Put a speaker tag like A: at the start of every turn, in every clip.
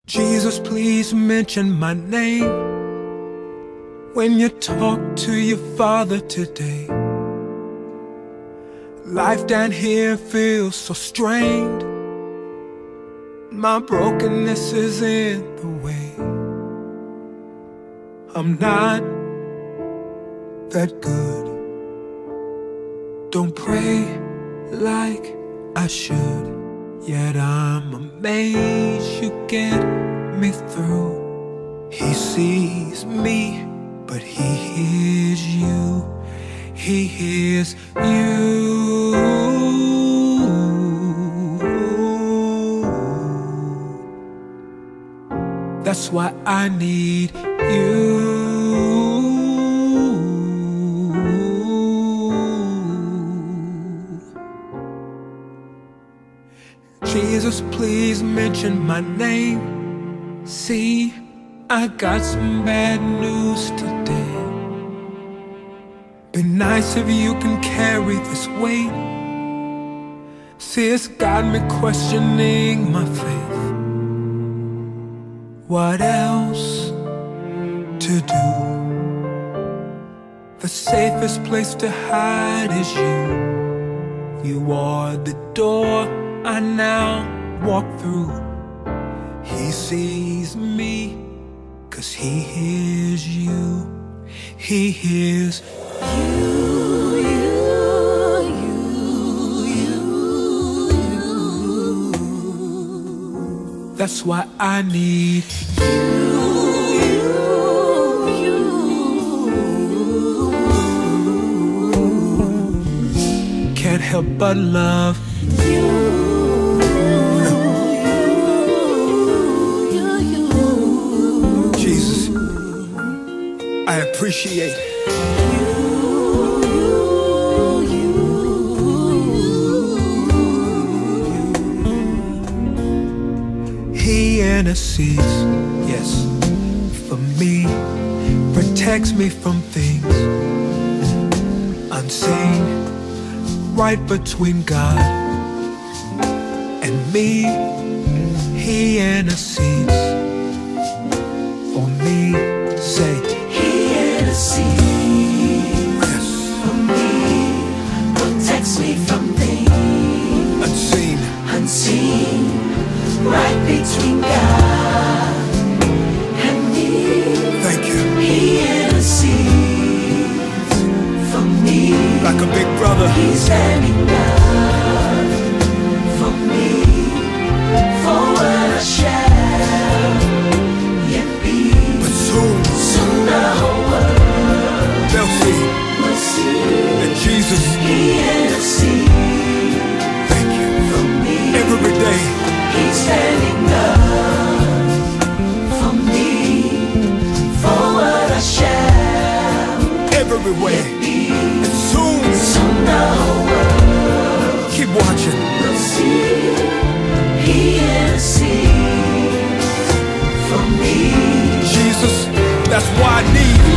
A: Jesus, please mention my name when you talk to your Father today. Life down here feels so strained. My brokenness is in the way. I'm not that good. Don't pray like I should. Yet I'm amazed you get me through. He sees me, but he hears you. He hears you. That's why I need you. Jesus, please mention my name. See, I got some bad news today. Be nice if you can carry this weight. See, it's got me questioning my faith. What else to do? The safest place to hide is you. You are the door I now walk through. He sees me, 'cause he hears you. He hears you. That's why I need you. Can't help but love you. Jesus, I appreciate He intercedes, yes, for me, protects me from things unseen, right between God and me. He intercedes for me. Say,
B: He intercedes, yes, for me, protects me from things
A: unseen,
B: right between God and me.
A: Thank you.
B: He intercedes for me,
A: like a big brother.
B: He's standing up for me, for what I shall yet be.
A: But soon
B: the whole world
A: they'll see that Jesus,
B: He intercedes.
A: Thank you.
B: For me,
A: every day
B: He's standing up for me, for what I shall
A: everywhere.
B: be.
A: And soon
B: the whole world
A: keep watching.
B: will see. He intercedes for me.
A: Jesus, that's why I need you.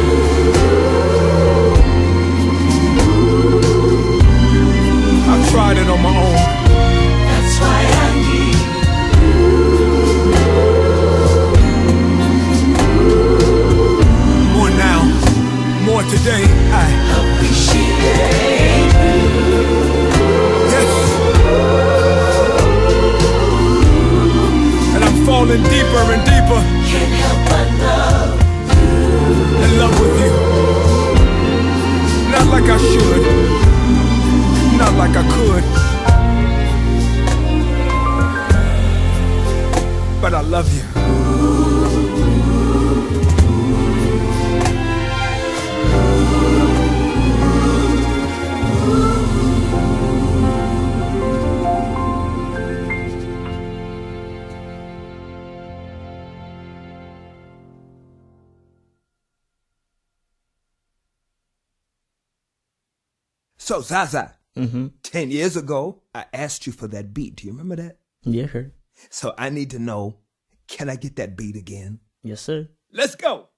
A: I've tried it on my own.
B: That's why I need
A: more now, more today. I
B: appreciate you.
A: Yes. And I'm falling deeper and deeper.
B: Can't help but love
A: in love with you. Not like I should, not like I could, but I love you. So, Zaza, 10 years ago, I asked you for that beat. Do you remember that?
C: Yeah, sure.
A: So I need to know, can I get that beat again?
C: Yes, sir.
A: Let's go.